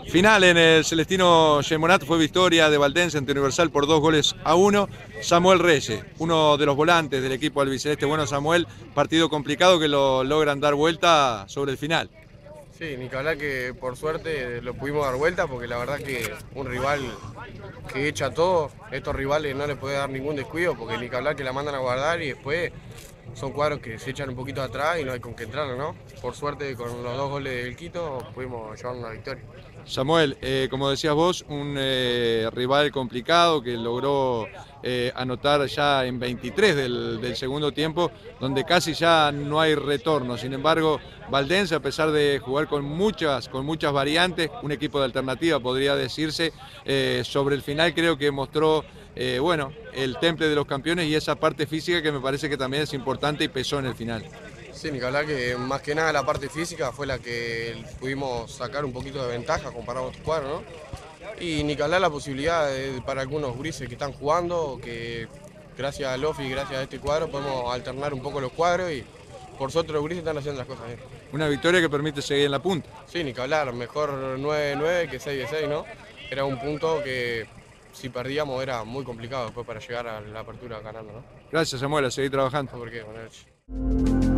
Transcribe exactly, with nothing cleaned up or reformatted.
Final en el Celestino Gemonat, fue victoria de Valdense ante Universal por dos goles a uno. Samuel Reyes, uno de los volantes del equipo albiceleste. Bueno, Samuel, partido complicado que lo logran dar vuelta sobre el final. Sí, ni que hablar que por suerte lo pudimos dar vuelta, porque la verdad que un rival que echa todo, estos rivales no les puede dar ningún descuido, porque ni que hablar que la mandan a guardar y después son cuadros que se echan un poquito atrás y no hay con qué entrarlo, ¿no? Por suerte con los dos goles del Quito pudimos llevarnos la victoria. Samuel, eh, como decías vos, un eh, rival complicado que logró eh, anotar ya en veintitrés del, del segundo tiempo, donde casi ya no hay retorno. Sin embargo, Valdense, a pesar de jugar con muchas, con muchas variantes, un equipo de alternativa podría decirse, eh, sobre el final creo que mostró eh, bueno, el temple de los campeones y esa parte física que me parece que también es importante y pesó en el final. Sí, ni que hablar que más que nada la parte física fue la que pudimos sacar un poquito de ventaja comparado a otros cuadros, ¿no? Y ni que hablar la posibilidad de, para algunos grises que están jugando, que gracias a Lofi y gracias a este cuadro podemos alternar un poco los cuadros y por suerte los grises están haciendo las cosas bien. Una victoria que permite seguir en la punta. Sí, ni que hablar, mejor nueve de nueve que seis de seis, ¿no? Era un punto que si perdíamos era muy complicado después para llegar a la apertura ganando, ¿no? Gracias, Samuel, a seguir trabajando. No, ¿por qué? Buenas noches.